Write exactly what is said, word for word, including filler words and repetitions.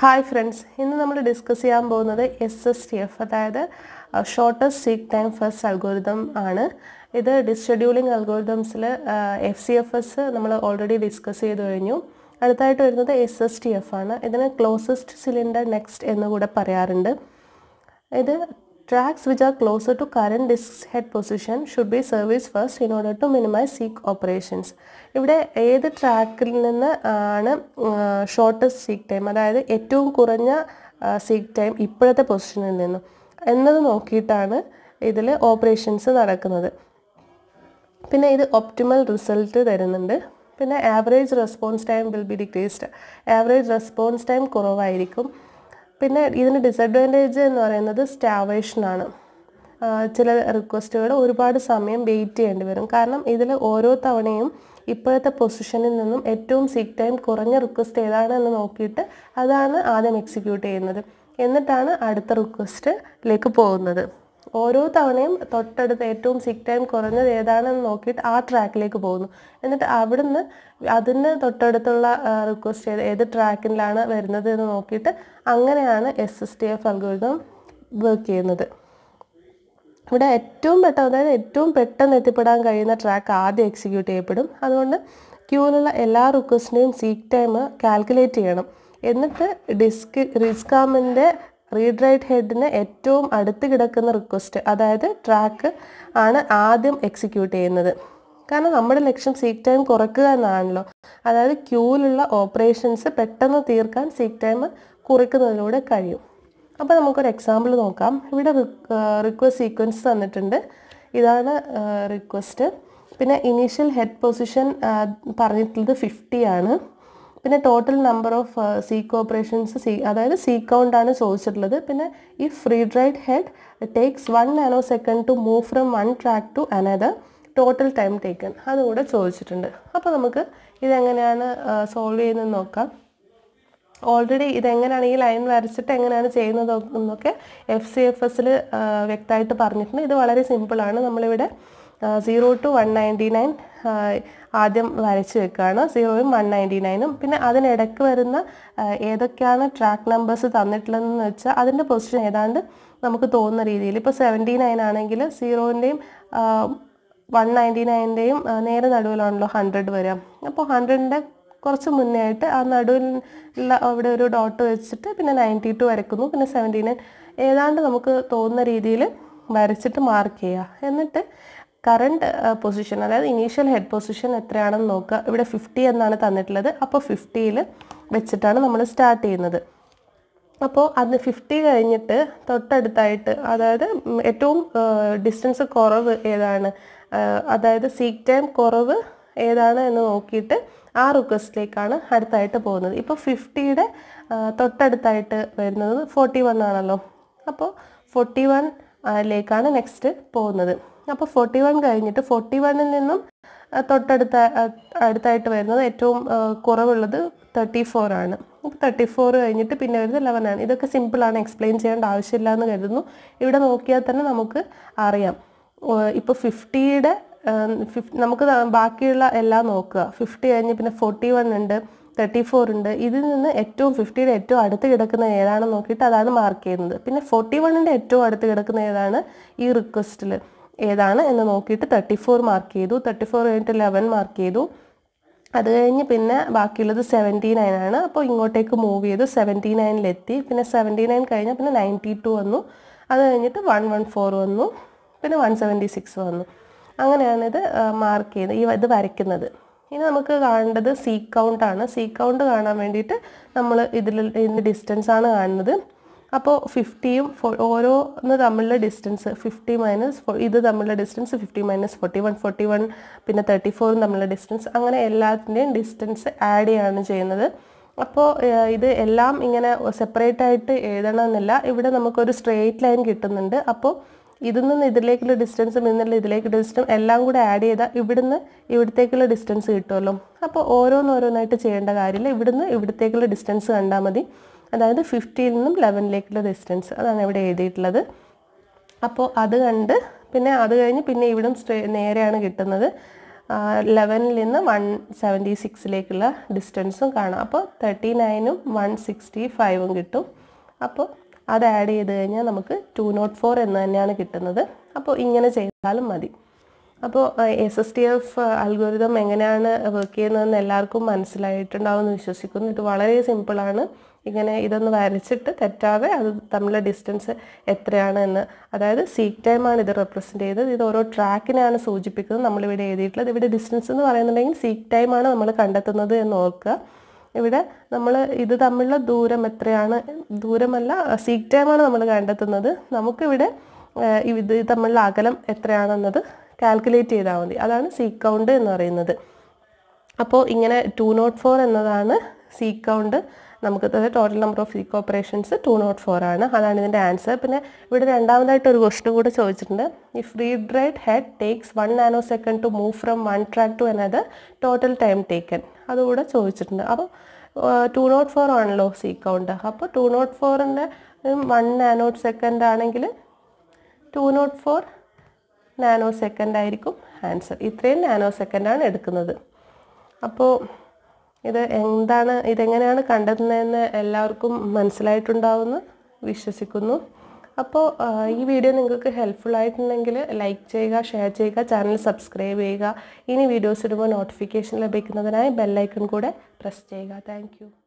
Hi friends, ഇന്ന് നമ്മൾ discuss ചെയ്യാൻ പോകുന്നത് എസ് എസ് ടി എഫ്, അതായത് shortest seek time first algorithm ആണ്. ഇത് ഡിസ്ഷെഡ്യൂളിംഗ് അൽഗോരിതംസിൽ എഫ് സി എഫ് എസ് നമ്മൾ ഓൾറെഡി ഡിസ്കസ് ചെയ്ത് കഴിഞ്ഞു. അടുത്തായിട്ട് വരുന്നത് എസ് എസ് ടി എഫ് ആണ്. ഇതിന് ക്ലോസസ്റ്റ് സിലിണ്ടർ നെക്സ്റ്റ് എന്ന് കൂടെ പറയാറുണ്ട്. ഇത് tracks which are closer to current disk head position should be serviced first in order to minimize seek operations. ഇവിടെ ഏത് ട്രാക്കിൽ നിന്ന് ആണ് ഷോർട്ടസ്റ്റ് സീക്ക് ടൈം, അതായത് ഏറ്റവും കുറഞ്ഞ സീക്ക് ടൈം ഇപ്പോഴത്തെ പൊസിഷനിൽ നിന്നും എന്നത് നോക്കിയിട്ടാണ് ഇതിൽ ഓപ്പറേഷൻസ് നടക്കുന്നത്. പിന്നെ ഇത് ഒപ്റ്റിമൽ റിസൾട്ട് തരുന്നുണ്ട്. പിന്നെ average response time will be decreased. Average response time കുറവായിരിക്കും. പിന്നെ ഇതിന് ഡിസഡ്വാൻറ്റേജ് എന്ന് പറയുന്നത് സ്റ്റാവേഷനാണ്. ചില റിക്വസ്റ്റുകൾ ഒരുപാട് സമയം വെയിറ്റ് ചെയ്യേണ്ടി വരും. കാരണം ഇതിൽ ഓരോ തവണയും ഇപ്പോഴത്തെ പൊസിഷനിൽ നിന്നും ഏറ്റവും സീക്ക് ടൈം കുറഞ്ഞ റിക്വസ്റ്റ് ഏതാണ് എന്ന് നോക്കിയിട്ട് അതാണ് ആദ്യം എക്സിക്യൂട്ട് ചെയ്യുന്നത്. എന്നിട്ടാണ് അടുത്ത റിക്വസ്റ്റിലേക്ക് പോകുന്നത്. ഓരോ തവണയും തൊട്ടടുത്ത് ഏറ്റവും സീക്ക് ടൈം കുറഞ്ഞത് ഏതാണെന്ന് നോക്കിയിട്ട് ആ ട്രാക്കിലേക്ക് പോകുന്നു. എന്നിട്ട് അവിടുന്ന് അതിന് തൊട്ടടുത്തുള്ള റിക്വസ്റ്റ് ഏത് ഏത് ട്രാക്കിലാണ് വരുന്നത് എന്ന് നോക്കിയിട്ട് അങ്ങനെയാണ് S S T F algorithm work ചെയ്യുന്നത്. ഇവിടെ ഏറ്റവും പെട്ടെന്ന്, അതായത് ഏറ്റവും പെട്ടെന്ന് എത്തിപ്പെടാൻ കഴിയുന്ന ട്രാക്ക് ആദ്യം എക്സിക്യൂട്ട് ചെയ്യപ്പെടും. അതുകൊണ്ട് ക്യൂവിലുള്ള എല്ലാ റിക്വസ്റ്റിൻ്റെയും സീക്ക് ടൈം കാൽക്കുലേറ്റ് ചെയ്യണം. എന്നിട്ട് ഡിസ്ക് റിസ്കാമിൻ്റെ റീഡ് റൈറ്റ് ഹെഡിന് ഏറ്റവും അടുത്ത് കിടക്കുന്ന റിക്വസ്റ്റ്, അതായത് ട്രാക്ക് ആണ് ആദ്യം എക്സിക്യൂട്ട് ചെയ്യുന്നത്. കാരണം നമ്മുടെ ലക്ഷ്യം സീക്ക് ടൈം കുറയ്ക്കുക എന്നാണല്ലോ. അതായത് ക്യൂവിലുള്ള ഓപ്പറേഷൻസ് പെട്ടെന്ന് തീർക്കാൻ സീക്ക് ടൈം കുറയ്ക്കുന്നതിലൂടെ കഴിയും. അപ്പോൾ നമുക്കൊരു എക്സാമ്പിൾ നോക്കാം. ഇവിടെ റിക്വസ്റ്റ് സീക്വൻസ് തന്നിട്ടുണ്ട്. ഇതാണ് റിക്വസ്റ്റ്. പിന്നെ ഇനീഷ്യൽ ഹെഡ് പൊസിഷൻ പറഞ്ഞിട്ടുള്ളത് ഫിഫ്റ്റി ആണ്. പിന്നെ total number of seek operations സീ അതായത് സീക്ക് കൗണ്ട് ആണ് ചോദിച്ചിട്ടുള്ളത്. പിന്നെ if read write head takes one nanosecond to move from one track to another, total time taken അതുകൂടെ ചോദിച്ചിട്ടുണ്ട്. അപ്പോൾ നമുക്ക് ഇതെങ്ങനെയാണ് സോൾവ് ചെയ്യുന്നത് നോക്കാം. ഓൾറെഡി ഇതെങ്ങനെയാണ് ഈ ലൈൻ വരച്ചിട്ട് എങ്ങനെയാണ് ചെയ്യുന്നത് എന്നൊക്കെ എഫ് സി എഫ് എസിൽ വ്യക്തമായിട്ട് പറഞ്ഞിട്ടുണ്ട്. ഇത് വളരെ സിമ്പിളാണ്. നമ്മളിവിടെ zero to one ninety nine ആദ്യം വരച്ച് വെക്കുകയാണ്, സീറോയും വൺ നയൻറ്റി നയനും. പിന്നെ അതിനിടയ്ക്ക് വരുന്ന ഏതൊക്കെയാണ് ട്രാക്ക് നമ്പേഴ്സ് തന്നിട്ടുള്ളതെന്ന് വെച്ചാൽ അതിൻ്റെ പൊസിഷൻ ഏതാണ്ട് നമുക്ക് തോന്നുന്ന രീതിയിൽ. ഇപ്പോൾ സെവൻറ്റി നയൻ ആണെങ്കിൽ സീറോൻ്റെയും വൺ നയൻറ്റി നയൻ്റെയും നേരെ നടുവിലാണല്ലോ ഹൺഡ്രഡ് വരിക. അപ്പോൾ ഹൺഡ്രഡിൻ്റെ കുറച്ച് മുന്നേ ആയിട്ട് ആ നടുവിലുള്ള അവിടെ ഒരു ഡോട്ട് വെച്ചിട്ട് പിന്നെ നയൻറ്റി ടു വരയ്ക്കുന്നു. പിന്നെ സെവൻറ്റി നയൻ ഏതാണ്ട് നമുക്ക് തോന്നുന്ന രീതിയിൽ വരച്ചിട്ട് മാർക്ക് ചെയ്യുക. എന്നിട്ട് കറണ്ട് പൊസിഷൻ, അതായത് ഇനീഷ്യൽ ഹെഡ് പൊസിഷൻ എത്രയാണെന്ന് നോക്കുക. ഇവിടെ ഫിഫ്റ്റി എന്നാണ് തന്നിട്ടുള്ളത്. അപ്പോൾ ഫിഫ്റ്റിയിൽ വെച്ചിട്ടാണ് നമ്മൾ സ്റ്റാർട്ട് ചെയ്യുന്നത്. അപ്പോൾ അത് ഫിഫ്റ്റി കഴിഞ്ഞിട്ട് തൊട്ടടുത്തായിട്ട്, അതായത് ഏറ്റവും ഡിസ്റ്റൻസ് കുറവ് ഏതാണ്, അതായത് സീക്ക് ടൈം കുറവ് ഏതാണ് എന്ന് നോക്കിയിട്ട് ആ റിക്വസ്റ്റിലേക്കാണ് അടുത്തായിട്ട് പോകുന്നത്. ഇപ്പോൾ ഫിഫ്റ്റിയുടെ തൊട്ടടുത്തായിട്ട് വരുന്നത് ഫോർട്ടി വൺ ആണല്ലോ. അപ്പോൾ ഫോർട്ടി വൺ ലേക്കാണ് നെക്സ്റ്റ് പോകുന്നത്. അപ്പോൾ ഫോർട്ടി വൺ കഴിഞ്ഞിട്ട് ഫോർട്ടി വണ്ണിൽ നിന്നും തൊട്ടടുത്ത അടുത്തായിട്ട് വരുന്നത് ഏറ്റവും കുറവുള്ളത് തേർട്ടി ഫോർ ആണ്. അപ്പോൾ തേർട്ടി ഫോർ കഴിഞ്ഞിട്ട് പിന്നെ വരുന്നത് ലെവൻ ആണ്. ഇതൊക്കെ സിമ്പിളാണ്, എക്സ്പ്ലെയിൻ ചെയ്യേണ്ട ആവശ്യമില്ല എന്ന് കരുതുന്നു. ഇവിടെ നോക്കിയാൽ തന്നെ നമുക്ക് അറിയാം. ഇപ്പോൾ ഫിഫ്റ്റിയുടെ ഫിഫ് നമുക്ക് ബാക്കിയുള്ള എല്ലാം നോക്കുക. ഫിഫ്റ്റി കഴിഞ്ഞ് പിന്നെ ഫോർട്ടി വൺ ഉണ്ട്, തേർട്ടി ഫോർ ഉണ്ട്. ഇതിൽ നിന്ന് ഏറ്റവും ഫിഫ്റ്റിയുടെ ഏറ്റവും അടുത്ത് കിടക്കുന്ന ഏതാണെന്ന് നോക്കിയിട്ട് അതാണ് മാർക്ക് ചെയ്യുന്നത്. പിന്നെ ഫോർട്ടി വണ്ണിൻ്റെ ഏറ്റവും അടുത്ത് കിടക്കുന്ന ഏതാണ് ഈ റിക്വസ്റ്റിൽ ഏതാണ് എന്ന് നോക്കിയിട്ട് തേർട്ടി ഫോർ മാർക്ക് ചെയ്തു. തേർട്ടി ഫോർ കഴിഞ്ഞിട്ട് ലെവൻ മാർക്ക് ചെയ്തു. അത് കഴിഞ്ഞ് പിന്നെ ബാക്കിയുള്ളത് സെവൻറ്റി നയൻ ആണ്. അപ്പോൾ ഇങ്ങോട്ടേക്ക് മൂവ് ചെയ്തു, സെവൻറ്റി നയനിലെത്തി. പിന്നെ സെവൻറ്റി നയൻ കഴിഞ്ഞാൽ പിന്നെ നയൻറ്റി ടു വന്നു. അത് കഴിഞ്ഞിട്ട് വൺ വൺ ഫോർ വന്നു. പിന്നെ വൺ സെവൻറ്റി സിക്സ് വന്നു. അങ്ങനെയാണ് ഇത് മാർക്ക് ചെയ്യുന്നത്, ഈ ഇത് വരയ്ക്കുന്നത്. ഇനി നമുക്ക് കാണേണ്ടത് സീക്ക് കൗണ്ടാണ്. സീക്ക് കൗണ്ട് കാണാൻ വേണ്ടിയിട്ട് നമ്മൾ ഇതിൽ ഇതിൻ്റെ ഡിസ്റ്റൻസാണ് കാണുന്നത്. അപ്പോൾ ഫിഫ്റ്റിയും ഓരോന്ന് തമ്മിലുള്ള ഡിസ്റ്റൻസ് ഫിഫ്റ്റി മൈനസ് ഇത് തമ്മിലുള്ള distance fifty minus forty one forty one പിന്നെ തേർട്ടി ഫോറും തമ്മിലുള്ള ഡിസ്റ്റൻസ്, അങ്ങനെ എല്ലാത്തിൻ്റെയും ഡിസ്റ്റൻസ് ആഡ് ചെയ്യുകയാണ് ചെയ്യുന്നത്. അപ്പോൾ ഇത് എല്ലാം ഇങ്ങനെ സെപ്പറേറ്റ് ആയിട്ട് എഴുതണമെന്നില്ല. ഇവിടെ നമുക്കൊരു സ്ട്രെയിറ്റ് ലൈൻ കിട്ടുന്നുണ്ട്. അപ്പോൾ ഇതിൽ നിന്ന് ഇതിലേക്കുള്ള ഡിസ്റ്റൻസും ഇതിനുള്ള ഇതിലേക്കുള്ള ഡിസ്റ്റൻസും എല്ലാം കൂടെ ആഡ് ചെയ്താൽ ഇവിടുന്ന് ഇവിടത്തേക്കുള്ള ഡിസ്റ്റൻസ് കിട്ടുമല്ലോ. അപ്പോൾ ഓരോന്നോരോന്നായിട്ട് ചെയ്യേണ്ട കാര്യമില്ല. ഇവിടുന്ന് ഇവിടത്തേക്കുള്ള ഡിസ്റ്റൻസ് കണ്ടാൽ മതി. അതായത് ഫിഫ്റ്റിയിൽ നിന്നും ലെവനിലേക്കുള്ള ഡിസ്റ്റൻസ് അതാണ് ഇവിടെ എഴുതിയിട്ടുള്ളത്. അപ്പോൾ അത് കണ്ട് പിന്നെ അത് കഴിഞ്ഞ് പിന്നെ ഇവിടും സ്ട്രേ നേരെയാണ് കിട്ടുന്നത്. ലെവനിൽ നിന്ന് വൺ സെവൻറ്റി സിക്സിലേക്കുള്ള ഡിസ്റ്റൻസും കാണാം. അപ്പോൾ തേർട്ടി നയനും വൺ സിക്സ്റ്റി ഫൈവും കിട്ടും. അപ്പോൾ അത് ആഡ് ചെയ്ത് കഴിഞ്ഞാൽ നമുക്ക് ടു നോട്ട് ഫോർ എന്ന് തന്നെയാണ് കിട്ടുന്നത്. അപ്പോൾ ഇങ്ങനെ ചെയ്താലും മതി. അപ്പോൾ S S T F algorithm എങ്ങനെയാണ് വർക്ക് ചെയ്യുന്നതെന്ന് എല്ലാവർക്കും മനസ്സിലായിട്ടുണ്ടാവുമെന്ന് വിശ്വസിക്കുന്നു. ഇത് വളരെ സിമ്പിളാണ്. ഇങ്ങനെ ഇതൊന്ന് വരച്ചിട്ട് തെറ്റാതെ അത് തമ്മിലുള്ള ഡിസ്റ്റൻസ് എത്രയാണ് എന്ന്, അതായത് സീക്ക് ടൈമാണ് ഇത് റെപ്രസെൻറ്റ് ചെയ്തത്. ഇത് ഓരോ ട്രാക്കിനെയാണ് സൂചിപ്പിക്കുന്നത് നമ്മളിവിടെ എഴുതിയിട്ടുള്ളത്. ഇവിടെ ഡിസ്റ്റൻസ് എന്ന് പറയുന്നുണ്ടെങ്കിൽ സീക്ക് ടൈമാണ് നമ്മൾ കണ്ടെത്തുന്നത് എന്ന് ഓർക്കുക. ഇവിടെ നമ്മൾ ഇത് തമ്മിലുള്ള ദൂരം എത്രയാണ്, ദൂരമല്ല സീക്ക് ടൈമാണ് നമ്മൾ കണ്ടെത്തുന്നത്. നമുക്കിവിടെ ഇത് തമ്മിലുള്ള അകലം എത്രയാണെന്നത് കാൽക്കുലേറ്റ് ചെയ്താൽ മതി. അതാണ് സീക്ക് കൗണ്ട് എന്ന് പറയുന്നത്. അപ്പോൾ ഇങ്ങനെ ടു നോട്ട് ഫോർ എന്നതാണ് സീക്ക് കൗണ്ട്. നമുക്ക് total number of seek operations two naught four ആണ്. അതാണ് ഇതിൻ്റെ ആൻസർ. പിന്നെ ഇവിടെ രണ്ടാമതായിട്ട് ഒരു ക്വസ്റ്റ്യൻ കൂടെ ചോദിച്ചിട്ടുണ്ട്. If read write head takes one nanosecond to move from one track to another, total time taken, അതുകൂടെ ചോദിച്ചിട്ടുണ്ട്. അപ്പോൾ ടു നോട്ട് ഫോർ ആണല്ലോ സീക്ക് കൗണ്ട്. അപ്പോൾ ടു നോട്ട് ഫോറിൻ്റെ വൺ നാനോ സെക്കൻഡ് ആണെങ്കിൽ two naught four nanosecond ആയിരിക്കും answer. ഇത്രയും നാനോ സെക്കൻഡാണ് എടുക്കുന്നത്. അപ്പോൾ ഇത് എന്താണ്, ഇതെങ്ങനെയാണ് കണ്ടെത്തുന്നതെന്ന് എല്ലാവർക്കും മനസ്സിലായിട്ടുണ്ടാവുമെന്ന് വിശ്വസിക്കുന്നു. അപ്പോൾ ഈ വീഡിയോ നിങ്ങൾക്ക് ഹെൽപ്ഫുൾ ആയിട്ടുണ്ടെങ്കിൽ ലൈക്ക് ചെയ്യുക, ഷെയർ ചെയ്യുക, ചാനൽ സബ്സ്ക്രൈബ് ചെയ്യുക. ഇനി വീഡിയോസ് ഇടുമ്പോൾ നോട്ടിഫിക്കേഷൻ ലഭിക്കുന്നതിനായി ബെല്ലൈക്കൺ കൂടെ പ്രസ് ചെയ്യുക. Thank U.